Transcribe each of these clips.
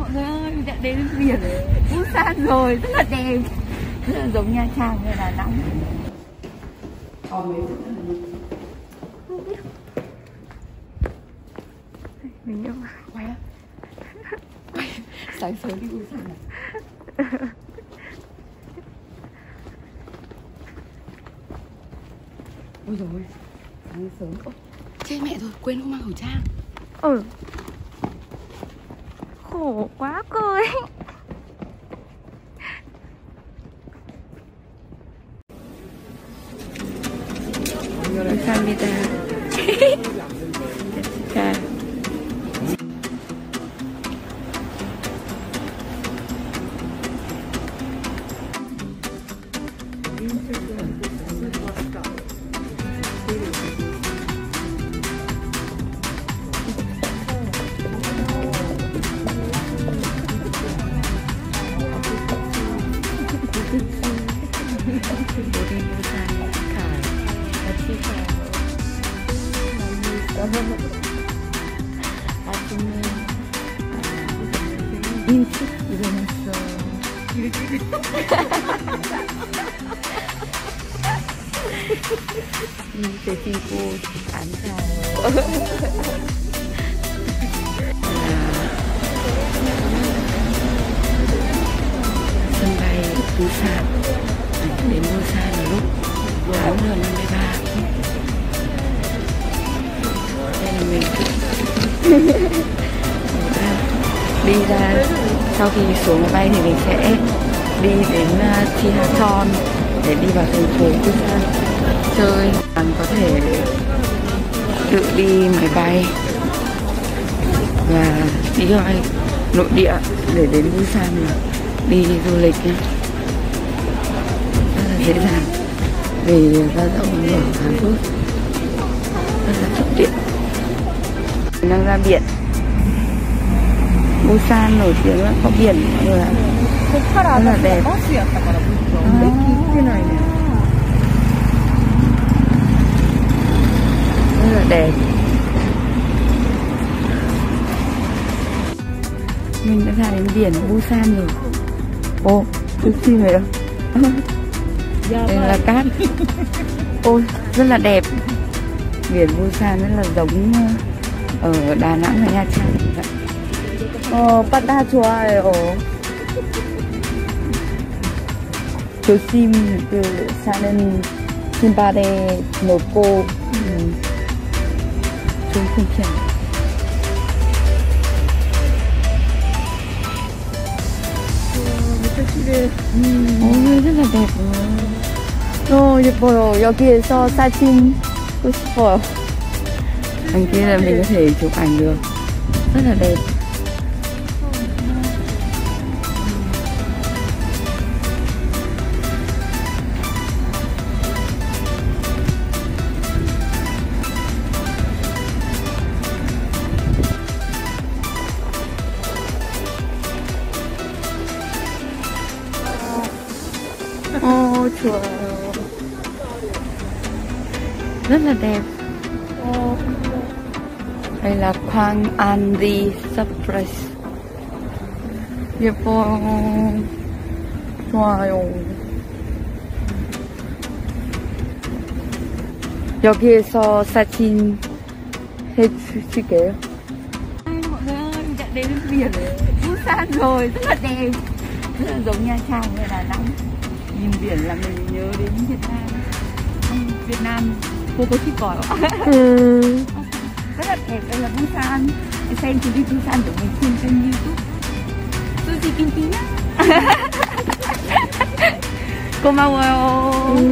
Mọi người ơi, mình đã đến biển Busan rồi, rất là đẹp, rất là giống Nha Trang hay Đà Nẵng. Mình yêu quay á. Sáng sớm đi Busan này. Ôi dồi ôi, sáng sớm. Chết mẹ rồi, quên không mang khẩu trang. Khổ quá cơ ấy. 감사합니다. 자. 아침에 일찍 일어났어. 데리고 안 사요. sân bay Busan. Đến Busan là lúc 8:53. Đây là mình đi ra, sau khi xuống máy bay thì mình sẽ đi đến Chihaton để đi vào thành phố Busan chơi. Bạn có thể tự đi máy bay và đi ngoài nội địa để đến Busan mà đi du lịch nhé. Rất là dễ dàng vì ra rộng ở Hàn Quốc, rất là thuận tiện. Mình đang ra biển. Busan nổi tiếng là có biển mọi người ạ. Rất là đẹp. Rất là đẹp. Mình đã ra đến biển Busan rồi. Ồ, tôi xin rồi đâu. Đây là cát. Ôi, rất là đẹp. Biển Busan rất là giống ở Đà Nẵng và Nha Trang vậy. 바다 좋아해요. 조심 그 사는 신발에 놓고 좀 괜찮아. 오, rất là đẹp. 예뻐요. 여기에서 사진 찍고 싶어요. đằng kia là mình có thể chụp ảnh được, rất là đẹp. 좋아요. rất là đẹp. Đây là Quang An Di Surprise. 예뻐. 좋아요. 여기에서 사진 해주실게요. Mọi người ơi, mình đã đến biển Busan rồi, rất là đẹp, rất là giống Nha Trang hay Đà Nẵng. Nhìn biển là mình nhớ đến Việt Nam. Việt Nam cô có thích còi không? Rất là đẹp. Đây là Busan. Em xem chuyến đi Busan của mình trên kênh YouTube Suzy Kim nhá. 고마워요.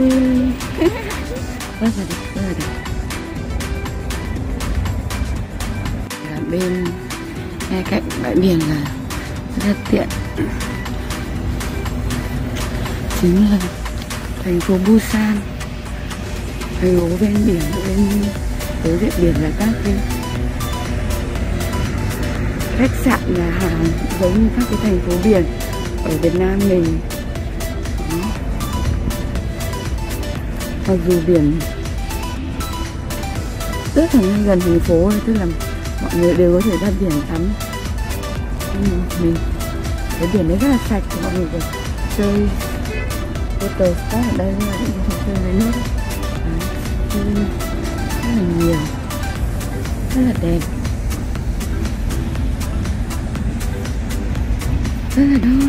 rất là đẹp, rất là đẹp. Là bên ngay cạnh bãi biển là rất là tiện. Chính là thành phố Busan, thành phố ven biển, bên đối diện biển là các cái khách sạn, nhà hàng giống như các cái thành phố biển ở Việt Nam mình. Đó. Mặc dù biển rất là gần thành phố, tức là mọi người đều có thể ra biển tắm. Mình cái biển đấy rất là sạch, mọi người chơi water sport ở đây là những trò chơi dưới nước. Chơi rất là nhiều, rất là đẹp, rất là đông.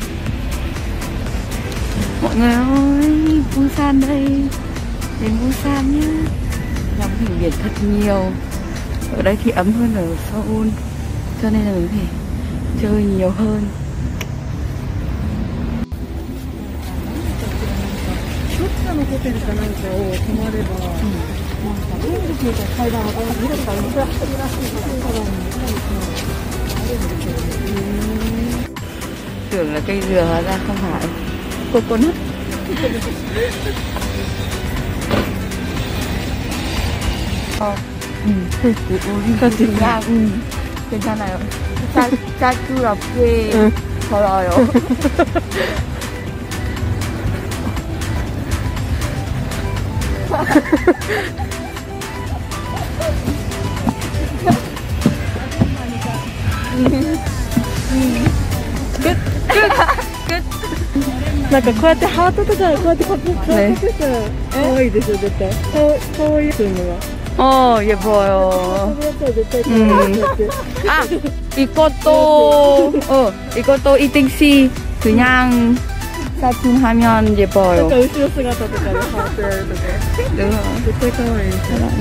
Mọi người ơi, Busan đây, đến Busan nhá. Ngắm hình biển thật nhiều. Ở đây thì ấm hơn ở Seoul, cho nên là mình phải chơi nhiều hơn. Tưởng là cây dừa hóa ra không phải coconut. 그냥 괜찮아요. 짤짤꾸럽게 걸어요. 끝. なんかこうやってハートとかこうやってパクッとしてさ、可愛いでしょ絶対。可愛いするのが。 예뻐요. 아, 이것도 이땡시 그냥 사진하면 예뻐요. 약간後ろ姿とかでハートやるとか。 絶対可愛い。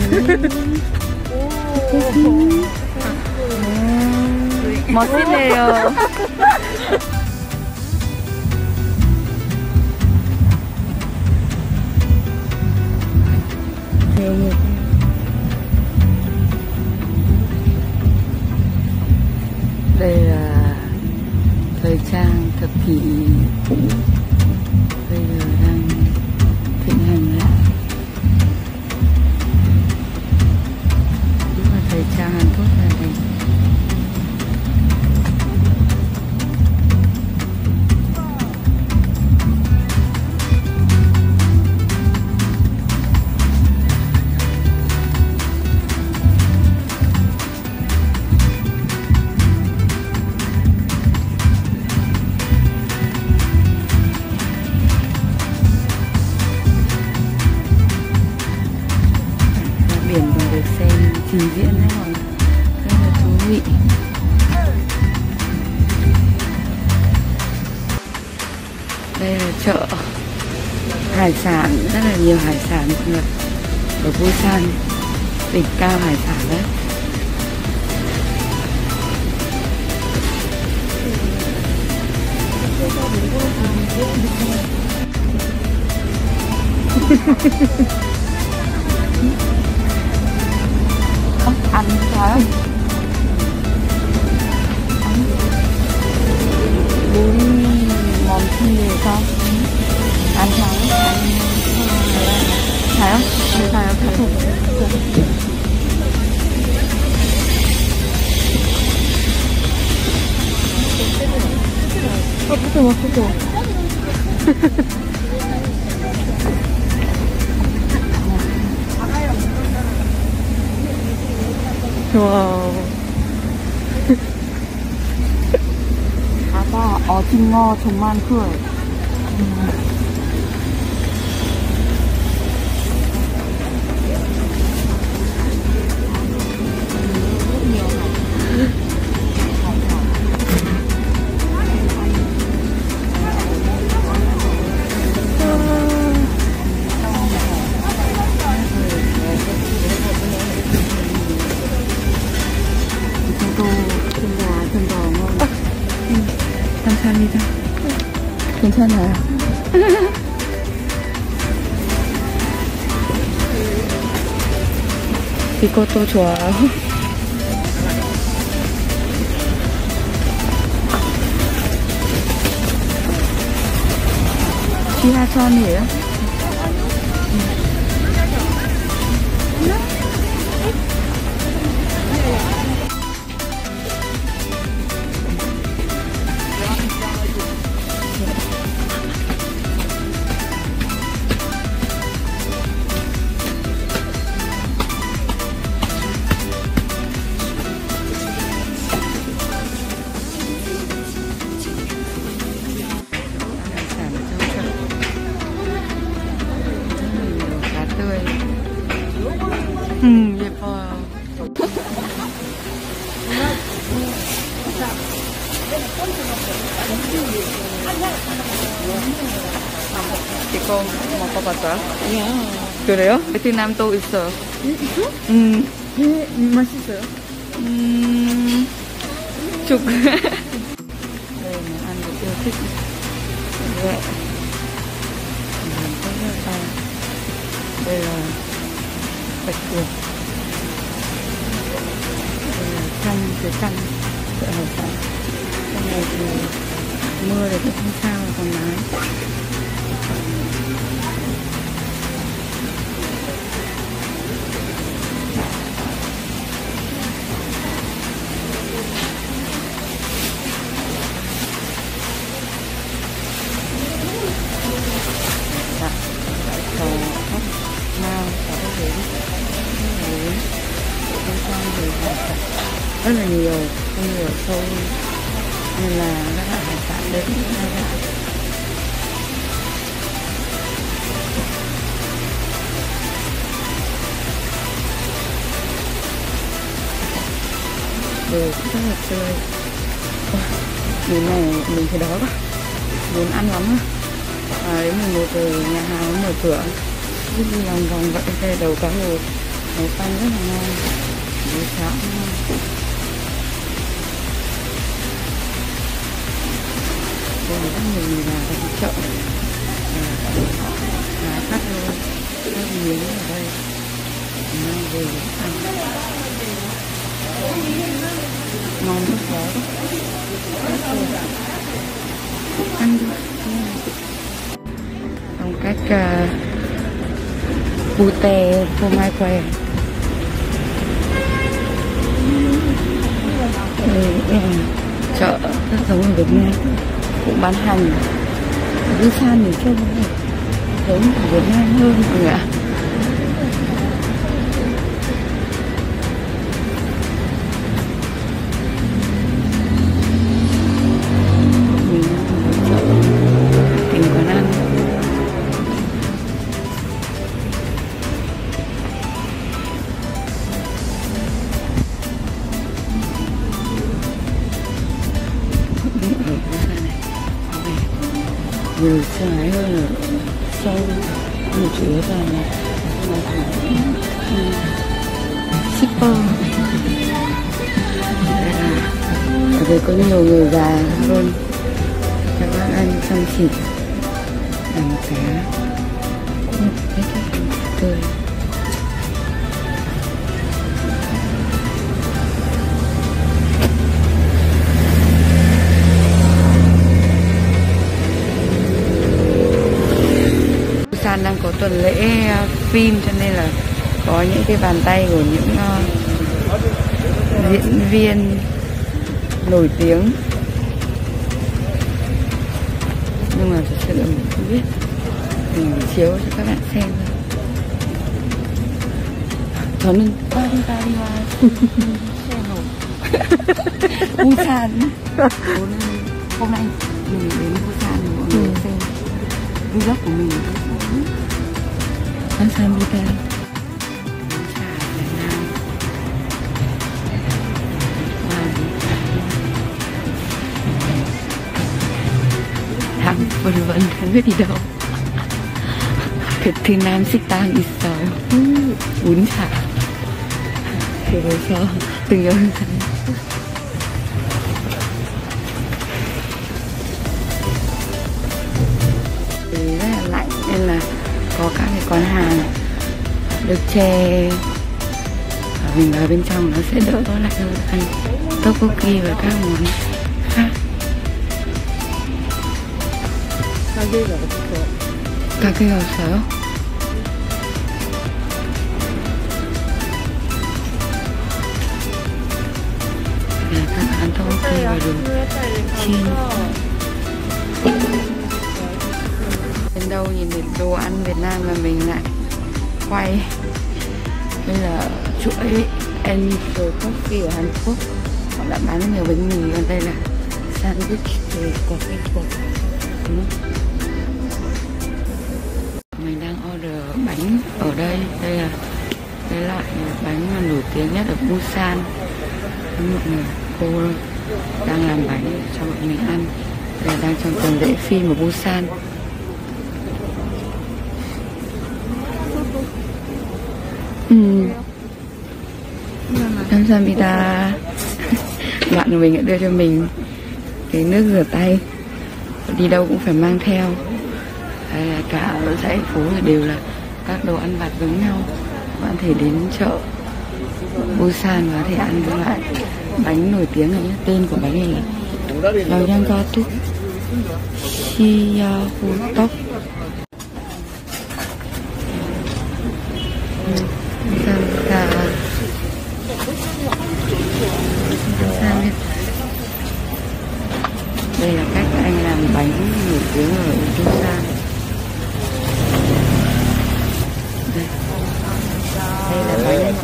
멋지네요. Đây là thời trang thập kỷ cũ, bây giờ đang thịnh hành lại. Đúng là thời trang Hàn Quốc là đẹp. Biển còn được xem trình diễn đấy mọi người, rất là thú vị. Đây là chợ hải sản, rất là nhiều hải sản mọi người. Ở Busan, đỉnh cao hải sản đấy. Ăn sao? Bún món chi gì không? Ăn sao? Thấy không? Thấy không? 와우. 바다 오징어 정말 커요. 감사합니다. 괜찮아요. 이것도 좋아요. 지하철이에요? 이거 먹어봤어요? 그래요? 베트남도 있어요. 있어? 맛있어요? 죽. 네, ăn được yêu thích. Vậy. Đây là bạch tuộc. Đây là chăn, cái chăn chợ Hải Sản. Trong này thì mưa thì cũng không sao, còn nắng. Rất là nhiều, không nhiều sâu nên là các loại hải sản đấy cũng đa dạng. Đồ cũng rất là tươi. Đến này mình thấy đói quá, muốn ăn lắm á. Đến 11 giờ nhà hàng nó mở cửa, cứ đi lòng vòng vậy. Đây đầu cá ngừ màu xanh rất là ngon, buổi sáng ngon. Đây là rất nhiều người vào trong chợ là cắt luôn các miếng ở đây mang về ăn ngon rất khó ăn được phong cách pute phô mai que. Chợ rất giống ở Việt Nam, cũng bán hành Busan miền Trung này, giống ở Việt Nam hơn mọi người ạ. Mình đang ở chợ tìm quán ăn. Nhiều xe máy hơn ở sâu, nhiều chủ yếu là shipper. Ở đây có nhiều người già hơn, các bác ăn chăm chỉ làm cá cũng rất tươi. Busan đang có tuần lễ phim cho nên là có những cái bàn tay của những diễn viên nổi tiếng, nhưng mà thực sự mình không biết, mình chiếu cho các bạn xem thôi. 저는 파리파리와 쉐노 Busan. Hôm nay mình đến Busan mọi người xem vlog của mình. 감사합니다. 당 biết đi đâu. 베트남 식당 있어요. 운차. 그래서 동영상. Rất là lạnh nên là có các cái quán hàng được che, mình vào bên trong nó sẽ đỡ lạnh hơn, ăn tteokbokki và các món khác. 가게가 없어요? 약간 안 tteokbokki và đồ chiên. Đến đâu nhìn thấy đồ ăn Việt Nam là mình lại quay. Đây là chuỗi Angel Coffee ở Hàn Quốc, họ đã bán nhiều bánh mì. Còn đây là sandwich từ cà phê bột. Mình đang order bánh ở đây. Đây là cái loại bánh mà nổi tiếng nhất ở Busan. Mọi người, cô đang làm bánh cho bọn mình ăn. Đây đang trong tuần lễ phim ở Busan. Kamsahamnida. Bạn của mình đã đưa cho mình cái nước rửa tay, đi đâu cũng phải mang theo. Đây là cả dãy phố đều là các đồ ăn vặt giống nhau. Bạn thể đến chợ Busan và có thể ăn cái loại bánh nổi tiếng này nhé. Tên của bánh này là Laoyanggatuk Shiyahutok. Đây là cách anh làm bánh nổi tiếng ở Busan. Đây là bánh.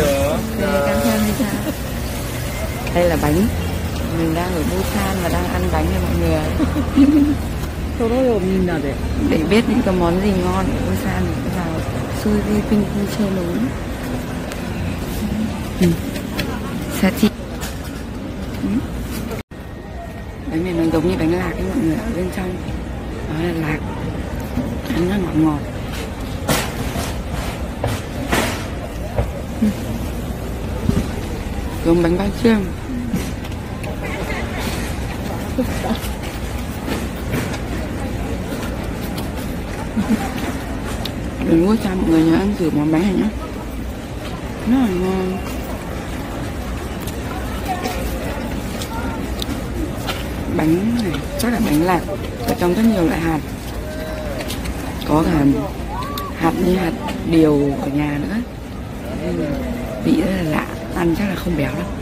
Đây là bánh. Mình đang ở Busan và đang ăn bánh nha mọi người. Để biết những cái món gì ngon ở Busan thì vào Suzy Pink chơi đúng. Sachi. Bánh này nó giống như bánh lạc ấy mọi người, ở bên trong đó là lạc, ăn rất ngọt ngọt. Giống bánh bao chiên. Đừng có cho mọi người nhớ ăn thử món bánh này nhé, rất là ngon. Bánh này chắc là bánh lạc, ở trong rất nhiều loại hạt, có cả hạt như hạt điều ở nhà nữa. Vị rất là lạ, ăn chắc là không béo đâu.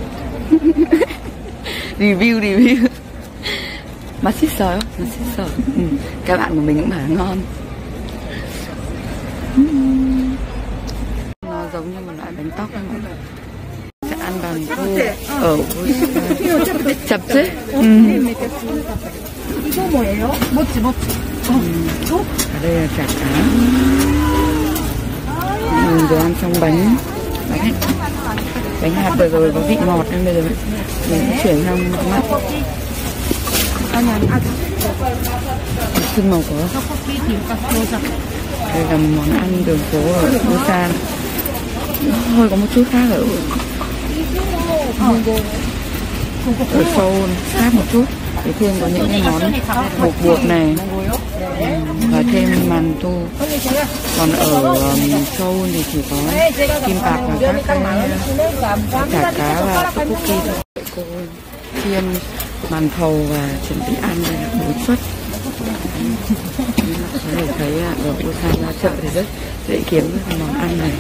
Review 맛있어요? 맛있어. Các bạn của mình cũng bảo ngon. Nó giống như một loại bánh tóc ấy mọi người. Sẽ ăn bằng khô ở chập chứ. Ở đây là chả cá. Mình vừa ăn xong bánh hạt vừa rồi có vị ngọt nên bây giờ mình sẽ chuyển sang mặn. Sưng màu của đây là món ăn đường phố ở Busan, hơi có một chút khác ở Seoul, khác một chút. Để thêm có những cái món bột bột này và thêm màn tu. Còn ở Seoul thì chỉ có kim bạc và các cái chả cá và tteokbokki thôi. Cô chiên màn thầu và chuẩn bị ăn đây là 4 suất. Có thể thấy ở Busan ra chợ thì rất dễ kiếm cái món ăn này.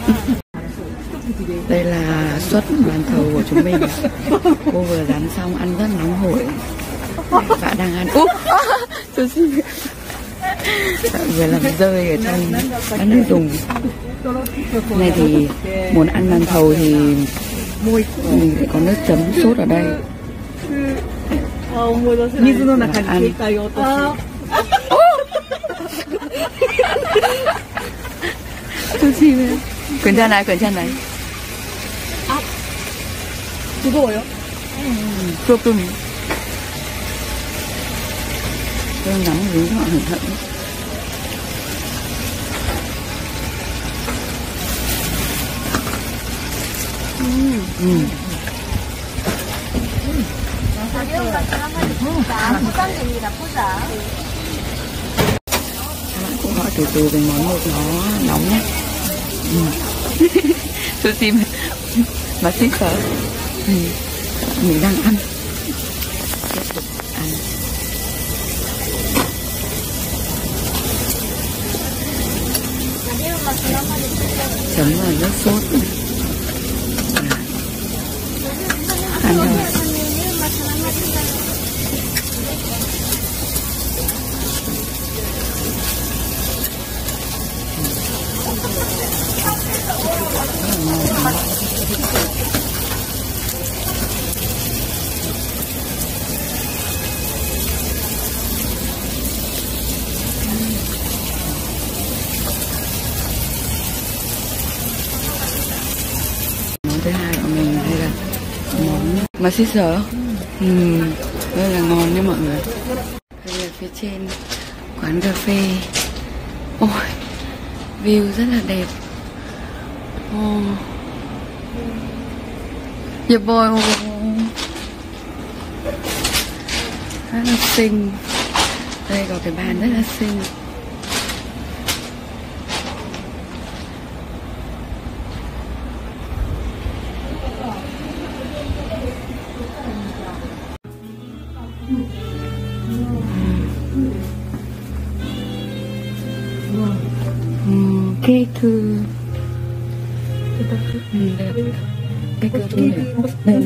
Đây là suất màn thầu của chúng mình. Cô vừa rán xong ăn rất nóng hổi. Bạn đang ăn vừa làm rơi ở trong các nước dùng. Này thì muốn ăn màn thầu thì mình phải có nước chấm sốt ở đây. 괜찮아요. 뜨거워요? 조금. Tôi nắm dưới họ cẩn thận. Các bạn cũng gọi từ từ về món một nó nóng nhé. Tôi xin mà thích sợ. Mình đang ăn. Chấm vào nước sốt. Ăn thôi. 맛있어요? Rất là ngon nha mọi người. Đây là phía trên quán cà phê. Ôi, view rất là đẹp. Dạ boy, rất là xinh. Đây có cái bàn rất là xinh. 케이크 케이크 네.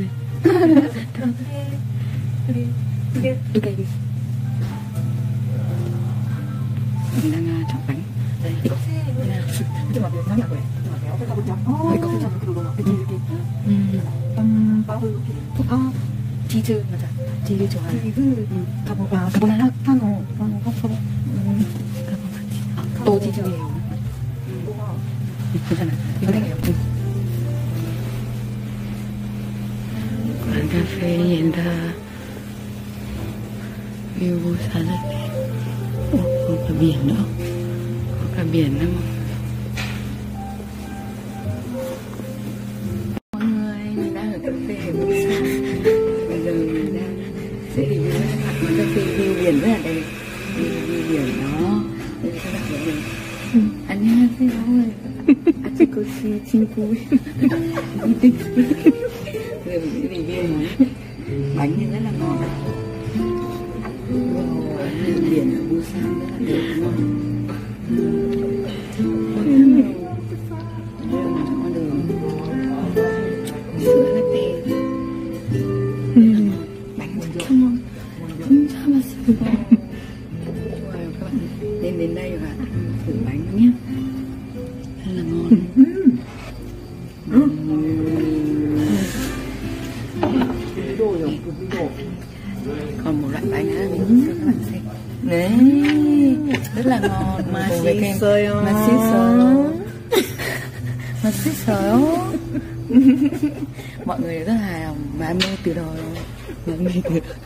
Mình đang chọn bánh. Đây. 치즈 맞아. 치즈 좋아해. 카보나라 카노 또 치즈예요. 괜찮아. 이거 해요. quán cà phê hiện ra view busan rất đẹp. Có cả biển nữa, có cả biển nữa. Mọi người, mình đang ở cà phê ở Busan. Bây giờ mình đang sẽ review các bạn quán cà phê view biển rất là đẹp. View biển đó. Đây là các bạn mọi người. 안녕하세요. 아치코시 친구. Giờ mình sẽ review món bánh thì rất là ngon. Biển ở Busan rất là đẹp đúng không? Con đường sữa latte. Bánh rất ngon. 진짜 맛있어. 좋아요 các bạn nên đến đây và thử bánh nhé. Rất là ngon. Còn một loại bánh nữa mình sẽ các bạn xem. Đấy, rất là ngon. 맛있어요. Mọi người rất hài lòng, bán mê từ đầu rồi. Bán mê từ đầu.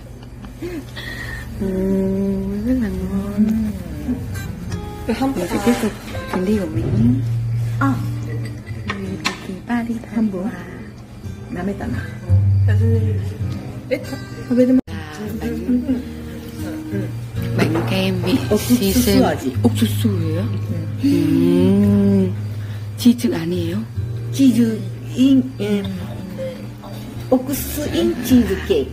Rất là ngon. Mình sẽ tiếp tục chuyến đi của mình. Paris Hamburg. bánh kem vị 시샘 옥수수예요? 치즈 아니에요? 치즈인 옥수수인 치즈 케이크.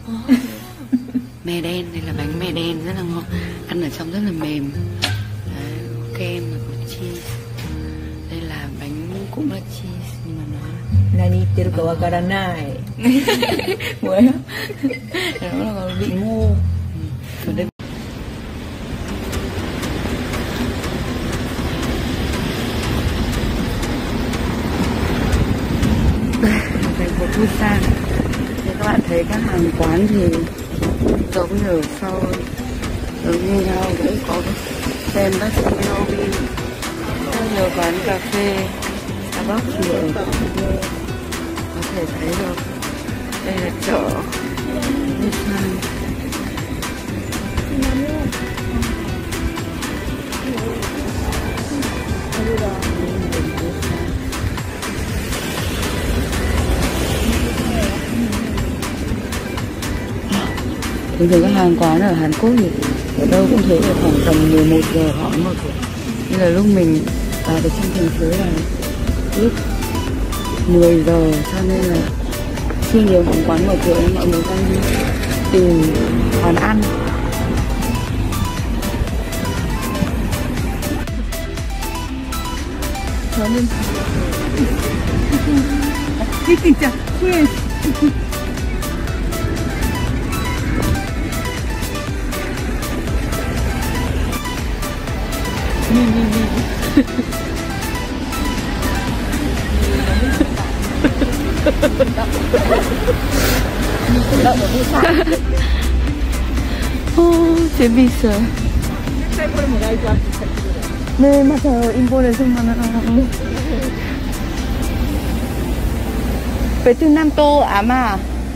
Mè đen, đây là bánh mè đen rất là ngon, ăn ở trong rất là mềm. Đấy, có kem và có cheese. Đây là bánh cũng là cheese nhưng mà nó 何言ってるかわからない。 Mới á. Nó là bị ngu. Còn đây thành phố Busan. Thì các bạn thấy các hàng quán thì giống như ở sau, giống như nhau, cũng có xem Baskin Robbins, rất nhiều quán cà phê, Starbucks nhiều. Có thể thấy được đây là chợ Busan. Thường thường các hàng quán ở Hàn Quốc thì ở đâu cũng thấy là khoảng tầm 11 giờ họ mở cửa. Như là lúc mình vào được trong thành phố là lúc 10 giờ, cho nên là chưa nhiều hàng quán mở cửa nên mọi người đang đi tìm quán ăn. 저는 진짜 후회. 재밌어요. 네, 맞아요. 인도에서만 베트남 또 아마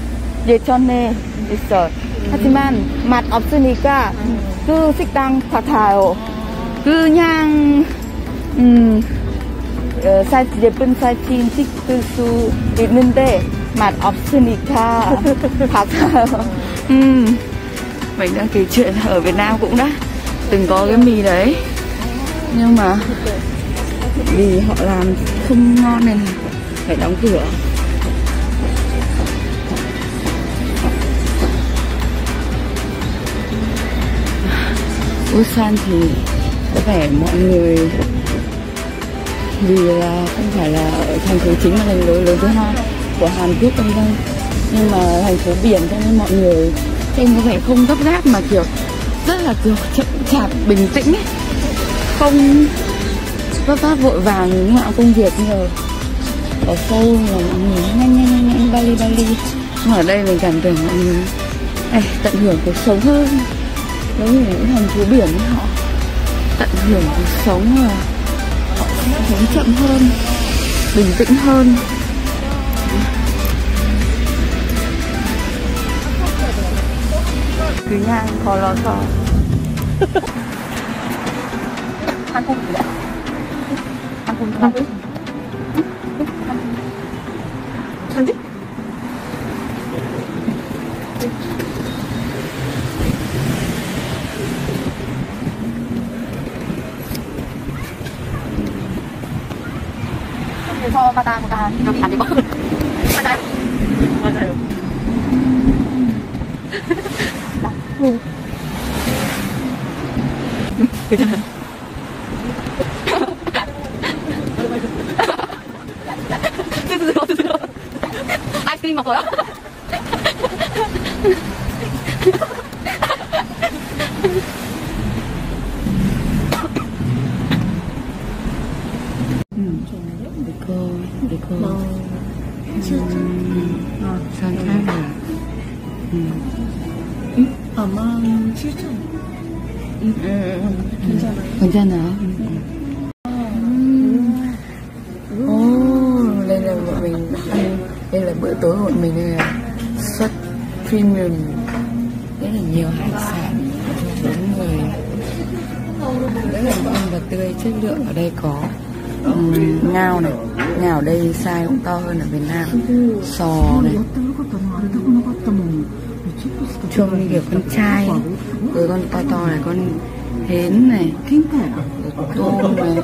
예전에 있어. 하지만 맛 없으니까 그 식당 닫아요. 그냥 예쁜 사진 찍을 수 있는데 맛 없으니까 닫아요. Mình đang kể chuyện ở Việt Nam cũng đã từng có cái mì đấy, nhưng mà vì họ làm không ngon nên là phải đóng cửa. Busan thì có vẻ mọi người vì là không phải là ở thành phố chính mà thành phố lớn thứ hai của Hàn Quốc đây đâu, nhưng mà thành phố biển cho nên mọi người em có vẻ không gấp gáp mà kiểu rất là kiểu chậm chạp bình tĩnh ấy, không vấp váp vội vàng lúc nào công việc như ở Seoul là mọi người nhanh Bali. Nhưng ở đây mình cảm tưởng mọi người tận hưởng cuộc sống hơn, giống như những thành phố biển họ tận hưởng cuộc sống và họ sống chậm hơn, bình tĩnh hơn. 그냥 걸어서 한국이야. 한국. 한지? 그래서 바다가 여기 아니고 맞아요. 괜찮아요. 드세요. 아이스크림 먹어요? 이거 산타야. 아마 7,000원. 괜찮아요. Đây là bọn mình ăn, đây là bữa tối của bọn mình, đây là suất premium, rất là nhiều hải sản, bốn người, rất là ngon và tươi, chất lượng ở đây có ngao này, ngao ở đây size cũng to hơn ở Việt Nam, sò này, trông như kiểu con trai, rồi con to này, con hến này, rồi tôm này,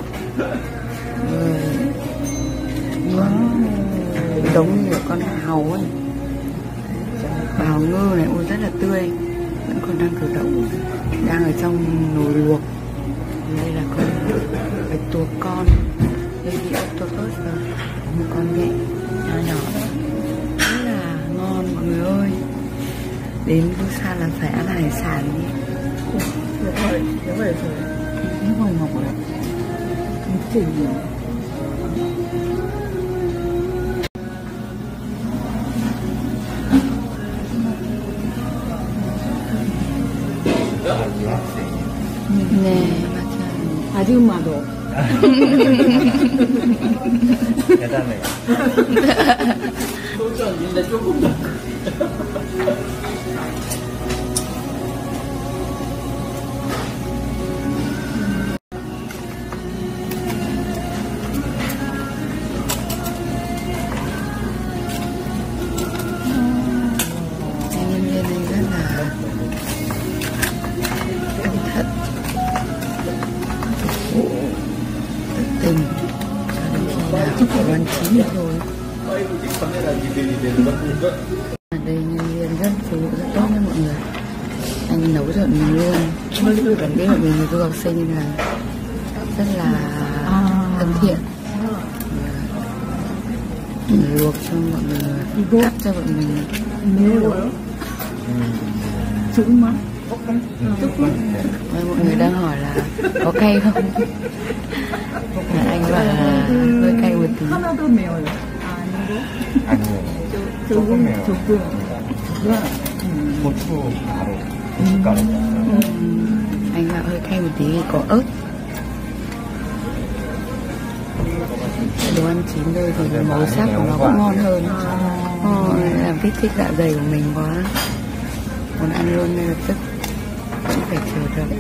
rồi giống như con hàu ấy, bào ngư này, ôi rất là tươi, vẫn còn đang cử động, đang ở trong nồi luộc. Đây là con bạch tuộc con, baby octopus và một con nhện nhỏ rất là ngon mọi người ơi. Đến Busan là phải ăn hải sản đi. Nếu vậy rồi cái hồi ngọc rồi cái gì 네 맞아요. 아줌마도 대단해. 소주인데 조금 더. tình cho đến khi nào phải ăn chín rồi. Ở đây nhân viên rất phục vụ rất tốt với mọi người, anh nấu cho mình luôn, cảm biết là mình là du học sinh nên là rất là thân thiện, luộc cho mọi người, cắt cho bọn mình. Mọi người đang hỏi là có cay không? Anh bảo là hơi cay một tí. Anh bảo hơi cay một tí, có ớt. Đồ ăn chín rồi thì màu sắc của nó cũng ngon hơn. Làm kích thích dạ dày của mình quá, muốn ăn luôn ngay lập tức, không phải chờ đợi.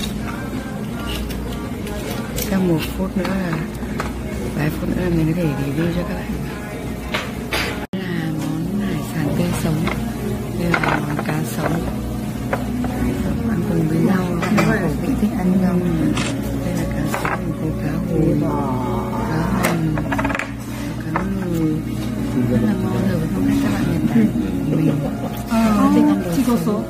Trong 1 phút nữa là vài phút nữa là mình có thể review cho các bạn. Đây là món hải sản tươi sống, đây là món cá sống, ăn cùng với rau, khẩu vị thích ăn rau. Đây là cá sống, có cá hồi, cá hồng, cá ngừ, rất là ngon rồi. Hôm nay các bạn nhận thấy mình thích ăn đồ sống.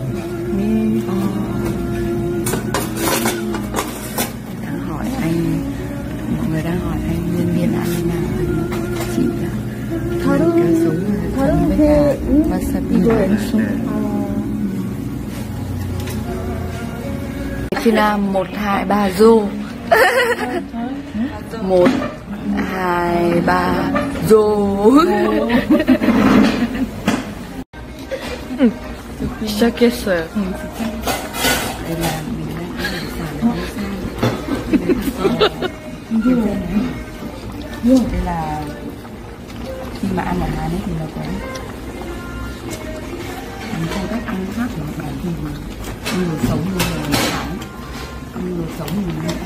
Đang hỏi anh, mọi người đang hỏi anh nhân viên ăn như nào, chị là cá sống với cả wasabi và sốt. Thì là 1, 2, 3 rô. 1, 2, 3 rô. 시작했어요. Đây là mình đang ăn hải sản ở Busan. Đây là khi mà ăn ở Hàn ấy thì nó có phong cách ăn khác của Nhật Bản, thì ăn đồ sống như là Nhật Bản, ăn đồ sống như là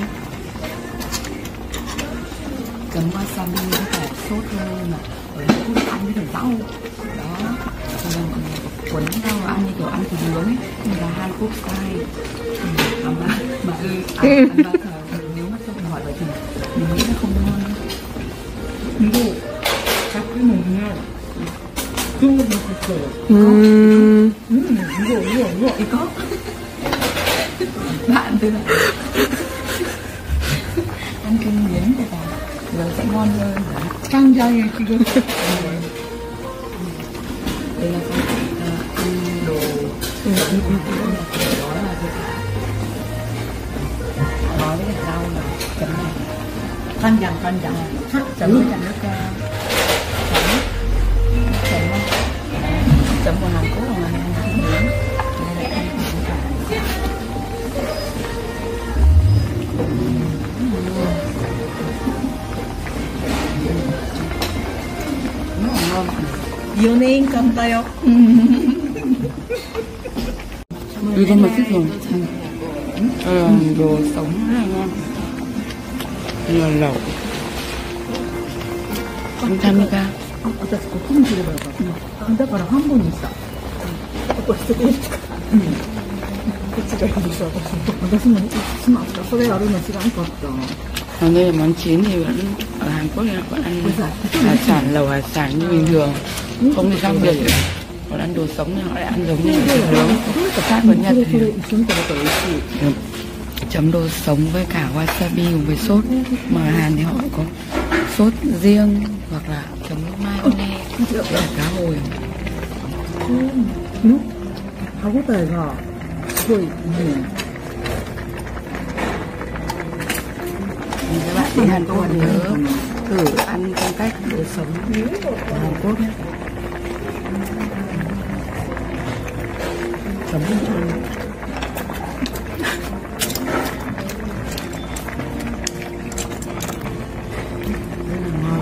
chấm wasabi với cả sốt thôi, mà ở Hàn Quốc ăn với cả rau đó, còn mọi người có cuốn rau ăn như kiểu ăn thịt nướng ấy, như là Hàn Quốc style. Mà ăn bao giờ nếu mà không hỏi vậy thì mình nghĩ là không ngon. 이거 잡고 먹으면 그런 거 맛있어요. 이거? Bạn tức là ăn cơm miếng thì là sẽ ngon hơn. 짱장에 지금 Đây là con ăn đồ đó là gì? Nói với cả rau là chấm này. 간장 Chấm với cả nước chấm của Hàn Quốc là ăn thịt nướng. Đây là ăn với cả rất là ngon. 연예인 같아요. 이거 맛있어. đồ sống rất là ngon. Như là lẩu. 감사합니다. 私ここにすればよかった。だから半分にした。これ捨てていいですか？こっちがいいでしょ。私もしまった。それあるの知らんかった。 Còn đây là món chín thì vẫn ở Hàn Quốc thì họ vẫn ăn hải sản, lẩu hải sản như bình thường, không bị khác biệt. Còn ăn đồ sống thì họ lại ăn giống như thịt nướng. Khác với Nhật thì chấm đồ sống với cả wasabi cùng với sốt, mà ở Hàn thì họ có sốt riêng hoặc là chấm mayonnaise. Đây là cá hồi. 歯応えがすごいね。 Các bạn đi Hàn Quốc nhớ thử ăn phong cách đồ sống ở Hàn Quốc nhé. Chấm lên cho ngon.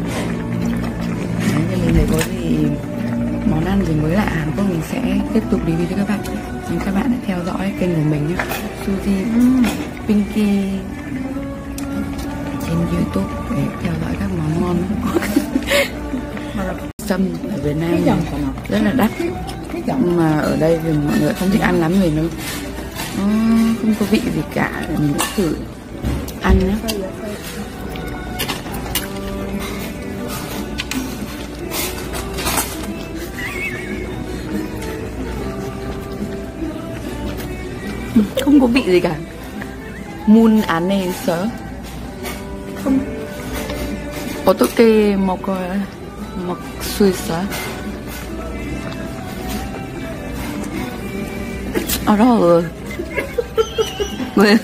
Nếu như mình thấy có gì món ăn gì mới lạ Hàn Quốc mình sẽ tiếp tục review cho các bạn. Nhưng các bạn hãy theo dõi kênh của mình nhé, Suzy Pinky trên YouTube để theo dõi các món ngon. Sâm ở Việt Nam rất là đắt, mà ở đây thì mọi người không thích ăn lắm vì nó không có vị gì cả. Mình thử ăn nhé. Không có vị gì cả. Mun 안에 있어요? không. 어떻게 먹을 수 있어요? 알아.왜?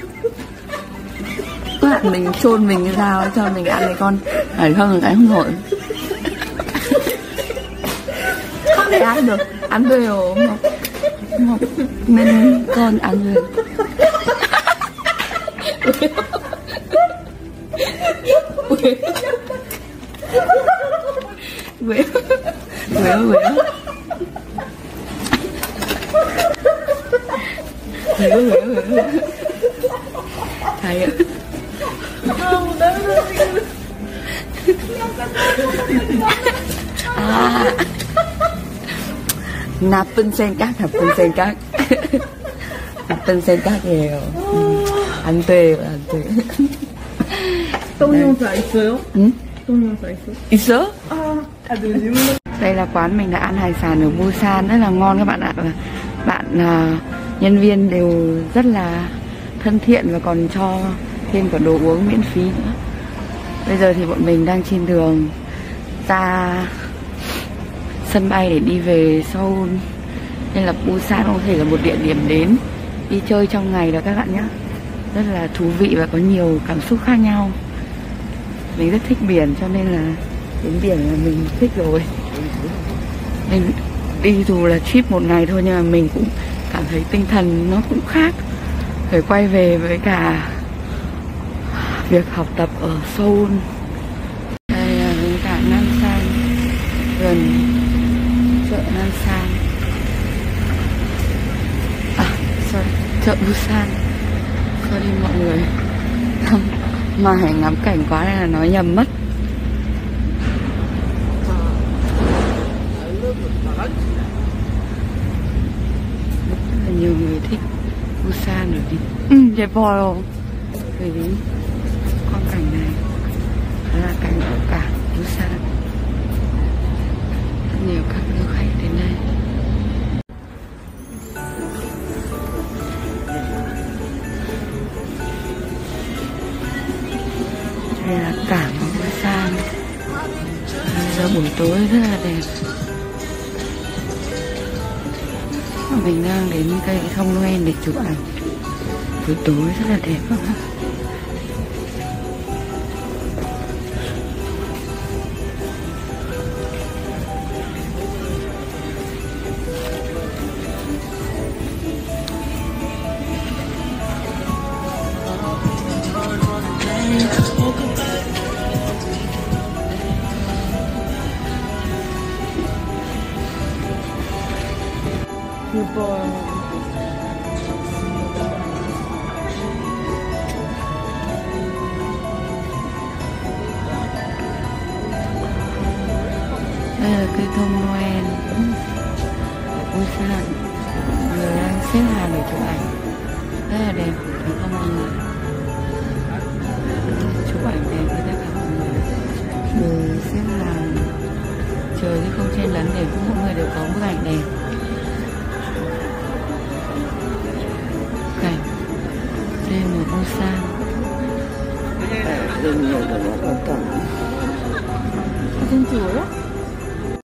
Các bạn mình chôn mình như sao cho mình ăn cái con phải không, cái không nổi. Không thể ăn được, ăn 돼요. Ngọc nên con ăn được. 왜요? 자요. 아, 나쁜 생각이에요. 안 돼요. 동영상 있어요? 응? 동영상 있어? 있어? 누님. Đây là quán mình đã ăn hải sản ở Busan rất là ngon các bạn ạ. Bạn nhân viên đều rất là thân thiện và còn cho thêm cả đồ uống miễn phí nữa. Bây giờ thì bọn mình đang trên đường ra sân bay để đi về Seoul, nên là Busan có thể là một địa điểm đến đi chơi trong ngày đó các bạn nhé. Rất là thú vị và có nhiều cảm xúc khác nhau. Mình rất thích biển cho nên là đến biển là mình thích rồi. Mình đi dù là trip một ngày thôi nhưng mà mình cũng cảm thấy tinh thần nó cũng khác. Phải quay về với cả việc học tập ở Seoul. Đây là cả Namsan, gần chợ Namsan. Sorry, chợ Busan. Sorry mọi người. Mà hãy ngắm cảnh quá nên là nói nhầm mất. Rất là nhiều người thích Busan rồi đi. Đẹp bò rồi. Bởi vì con cảnh này là cảnh ở cảng Busan. Rất nhiều các du khách đến đây. Đây là cảng của Busan. Giờ buổi tối rất là đẹp. Mình đang đến cây thông Noel để chụp ảnh. Buổi tối rất là đẹp các bạn. Đây là cây thông Noel Busan. Mọi người đang xếp hàng để chụp ảnh. Rất là đẹp, đúng không mọi người? Chụp ảnh đẹp với tất cả mọi người. Người xếp hàng chờ chứ không chen lấn để mọi người đều có bức ảnh đẹp. Cảnh đêm ở Busan. 사진 찍어요?